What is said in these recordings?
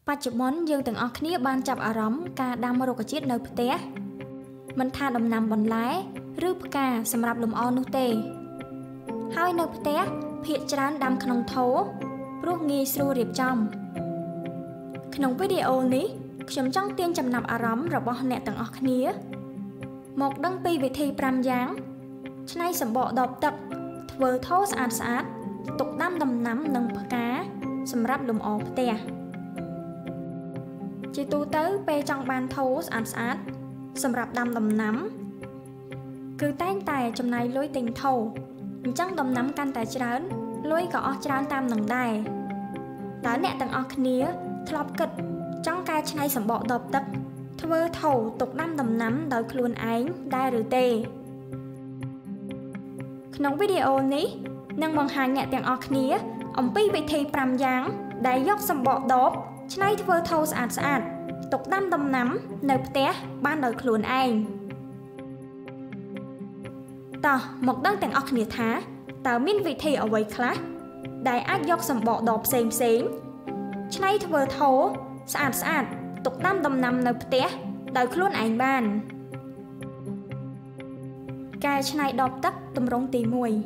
ปัจจุบันយើងទាំងអស់គ្នាបានចាប់អារម្មណ៍ការដាំរុក្ខជាតិនៅផ្ទះមិនថាដំណាំបន្លែឬផ្កាសម្រាប់លម្អនោះទេហើយនៅផ្ទះភាគច្រើនដាំក្នុងថូព្រោះងាយស្រួលរៀបចំក្នុងវីដេអូនេះខ្ញុំចង់ទាញចំណាប់អារម្មណ៍របស់អ្នកទាំងអស់គ្នាមកដឹងពីវិធី5យ៉ាងច្នៃសម្បកដបទឹកធ្វើថូស្អាតទុកដាំដំណាំនិងផ្កាសម្រាប់លម្អផ្ទះជាទូទៅពេលចង់បានថូស្អាតសម្រាប់ដាំដំណាំគឺតែងតែចំណាយលុយទិញថូអញ្ចឹងដំណាំកាន់តែច្រើនលុយក៏អស់ច្រើនតាមនឹងដែរតើអ្នកទាំងអស់គ្នាធ្លាប់គិតចង់កែច្នៃសម្បកដបទឹកធ្វើថូទុកដាំដំណាំដោយខ្លួនឯងដែរឬទេក្នុងវីដេអូនេះនឹងបង្ហាញអ្នកទាំងអស់គ្នាអំពីវិធី5យ៉ាងដែលយកសម្បកដបច្នៃធ្វើថូស្អាតទុកដាំដំណាំនៅផ្ទះបានដោយខ្លួនឯងតោះមកដឹងទាំងអស់គ្នាថាតើមានវិធីអ្វីខ្លះដែលអាចយកសម្បកដបផ្សេងច្នៃធ្វើថូស្អាតទុកដាំដំណាំនៅផ្ទះដោយខ្លួនឯងបានកែច្នៃដបទឹកទម្រង់ទី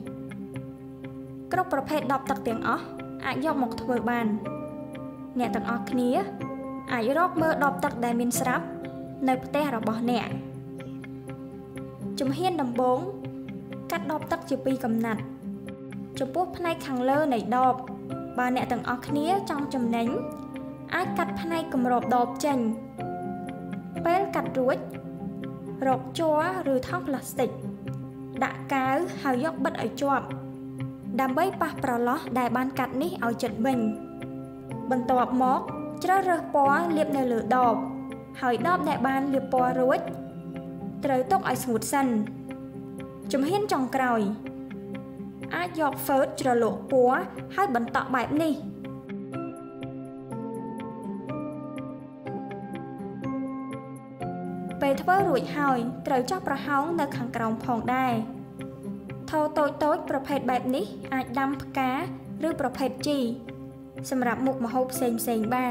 1គ្រប់ប្រភេទដបទឹកទាំងអស់អាចយកមកធ្វើបានអ្នកទាំងអស់គ្នាអាចរកមើលដបទឹកដែលមានស្រាប់នៅផ្ទះរបស់អ្នកជំហានដំបូងកាត់ដបទឹកជា2កំណាត់ចំពោះផ្នែកខាងលើនៃដបបើអ្នកទាំងអស់គ្នាចង់ចំណេញអាចកាត់ផ្នែកគម្របដបចេញពេលកាត់រួចរកជ័រឬថង់ប្លាស្ទិកដាក់កាវហើយយកបិទឲ្យជាប់ដើម្បីប៉ះប្រឡោះដែលបានកាត់នេះឲ្យជិតវិញបន្ទាប់មកជ្រើសរើសពណ៌លាបនៅលើដបហើយដបដែលបានលាបពណ៌រួចត្រូវទុកឲ្យស្ងួតសិនជំហានចុងក្រោយអាចយកហ្វឺតជ្រលក់ពណ៌ហើយបន្តក់បែបនេះពេលធ្វើរួចហើយត្រូវចោះប្រហោងនៅខាងក្រោមផងដែរថូតូចប្រភេទបែបនេះអាចដាំផ្កាឬប្រភេទជីសម្រាប់មុខម្ហូបផ្សេងបា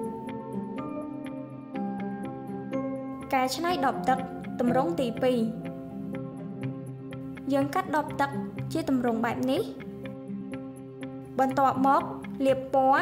នកែច្នៃដបទឹកទម្រង់ទី2យើងកាត់ដបទឹកជាទម្រង់បែបនេះបន្ទាប់មកលាបពណ៌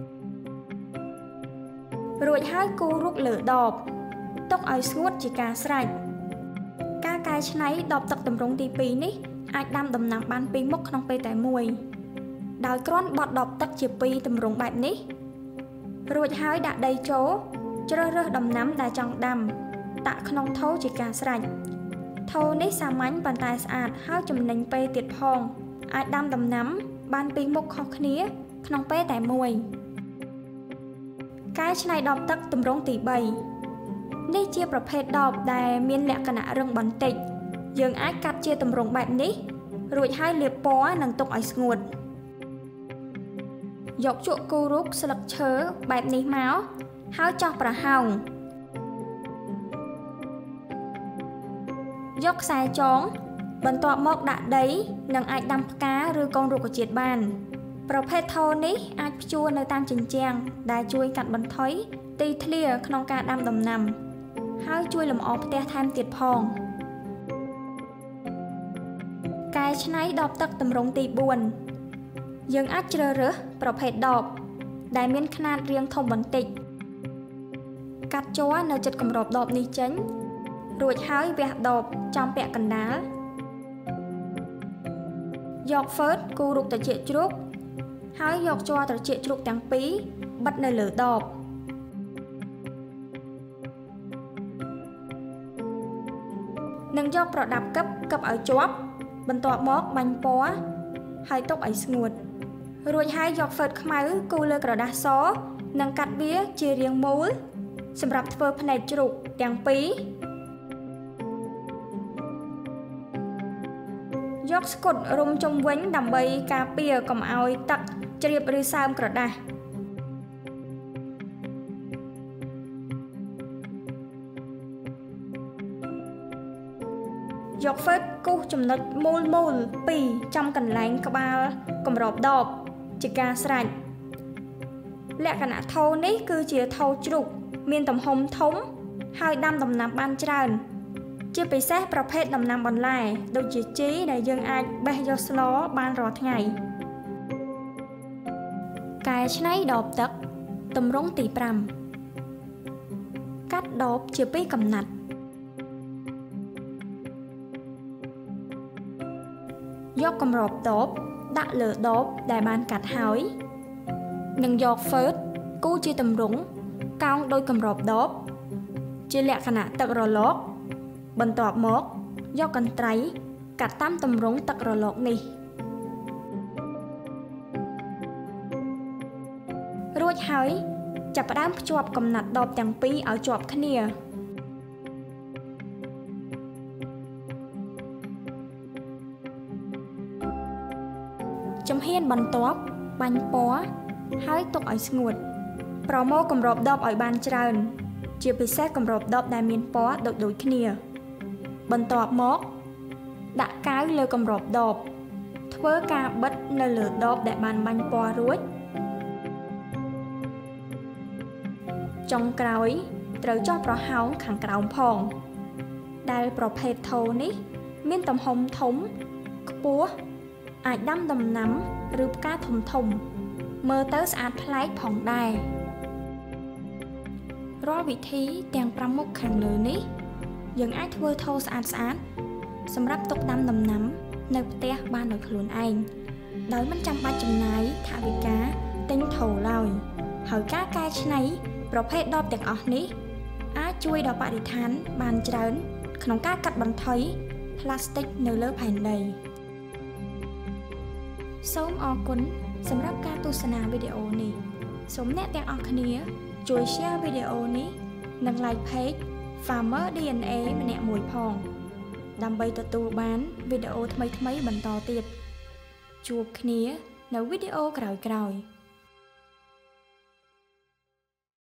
រួចហើយគូររូបលើដបទុកឲ្យស្ងួតជាការស្រេចការកែច្នៃដបទឹកទម្រង់ទី2នេះអាចដាំដំណាំបាន2មុខក្នុងពេលតែមួយដោយគ្រាន់បត់ដបទឹកជា2ទម្រង់បែបនេះរួចហើយដាក់ដីចូលជ្រើសរើសដំណាំដែលចង់ដាំដាក់ក្នុងថូជាការស្រេចថូនេះសាមញ្ញប៉ុន្តែស្អាតហើយចំណេញពេលទៀតផងអាចដាំដំណាំបាន2មុខខុសគ្នាក្នុងពេលតែមួយកែច្នៃដបទឹកទម្រង់ទី3នេះជាប្រភេទដបដែលមានលក្ខណៈរឹងបន្តិចយើងអាចកាត់ជាទម្រង់បែបនេះរួចហើយលាបពណ៌និងទុកឲ្យស្ងួតយកជក់គូររូបស្លឹកឈើបែបនេះមកហើយចោះប្រហោងយកខ្សែចងបន្ទាប់មកដាក់ដីនិងអាចដាំផ្កាឬកូនរុក្ខជាតិបានប្រភេទថូនេះអាចភ្ជួរនៅតាមជញ្ជាំងដែលជួយកាត់បន្ថយទីធ្លាក្នុងការដាំដំណាំហើយជួយលម្អផ្ទះថែមទៀតផងកែច្នៃដបទឹកទម្រង់ទី4យើងអាចជ្រើសរើសប្រភេទដបដែលមានຂ្នាតរាងធំបន្តិចកាត់ជ័រនៅជិតគម្របដបនេះចេញរួចហើយវះដបចំពាក់កណ្ដាលយកហ្វឺតគូររូបត្រចៀកជ្រូកហើយយកជ័រត្រចៀកជ្រូកទាំងពីរបិទនៅលើដបនឹងយកប្រដាប់កឹបឲ្យជាប់បន្ទាប់មកបាញ់ពណ៌ហើយទុកឲ្យស្ងួតរួចហើយយកហ្វឺតខ្មៅគូរលើក្រដាសសនិងកាត់វាជារាងមូលសម្រាប់ធ្វើផ្នែកជ្រូកទាំងពីរយកស្គុតរុំជុំវិញដើម្បីការពារកុំឲ្យទឹកជ្រាបឬសើមក្រដាសយកហ្វឺតគូសចំណុចមូល2ចំកន្លែងក្បាលគម្របដបជាការស្រេចលក្ខណៈថូនេះគឺជាថូជ្រូកមានទំហំធំហើយដាំដំណាំបានច្រើនជាពិសេសប្រភេទដំណាំបន្លែដូចជាជីដែលយើងអាចបេះយកស្លបានរាល់ថ្ងៃកែច្នៃដបទឹកទម្រង់ទី5កាត់ដបជាពីរកំណាត់យកគម្របដបដាក់លើដបដែលបានកាត់ហើយនិងយកហ្វឺតគូជាទម្រង់កោងដោយគម្របដបជាលក្ខណៈទឹករលកបន្ទាប់មកយកកន្ត្រៃកាត់តាមទម្រង់ទឹករលកនេះរួចហើយចាប់ផ្ដើមភ្ជាប់កំណាត់ដបទាំងពីរឲ្យជាប់គ្នាជំហានបន្ទាប់បាញ់ពណ៌ហើយទុកឲ្យស្ងួតប្រមូលគម្របដបឲ្យបានច្រើនជាពិសេសគម្របដបដែលមានពណ៌ដូចគ្នាបន្ទាប់មកដាក់កៅលើគម្របដបធ្វើការបិទនៅលើដបដែលបានបាញ់ពណ៌រួចចុងក្រោយត្រូវចោះប្រហោងខាងក្រោមផងដែលប្រភេទថូនេះមានទំហំធំខ្ពស់អាចដាំដំណាំឬផ្កាធំមើលទៅស្អាតប្លែកផងដែររាល់វិធីទាំង5មុខខាងលើនេះយើងអាចធ្វើថូស្អាតសម្រាប់ទុកដាំដំណាំនៅផ្ទះបានដោយខ្លួនឯងដោយមិនចាំបាច់ចំណាយថវិកាទិញថូឡើយហើយការកែច្នៃប្រភេទដបទាំងអស់នេះអាចជួយដល់បរិស្ថានបានច្រើនក្នុងការកាត់បន្ថយផ្លាស្ទិកនៅលើផែនដីសូមអរគុណសម្រាប់ការទស្សនាវីដេអូនេះសូមអ្នកទាំងអស់គ្នាជួយ share វីដេអូនេះនិង like page Farmer DNA ម្នាក់មួយផងដើម្បីទទួលបានវីដេអូថ្មីៗបន្តទៀតជួបគ្នានៅវីដេអូក្រោយៗ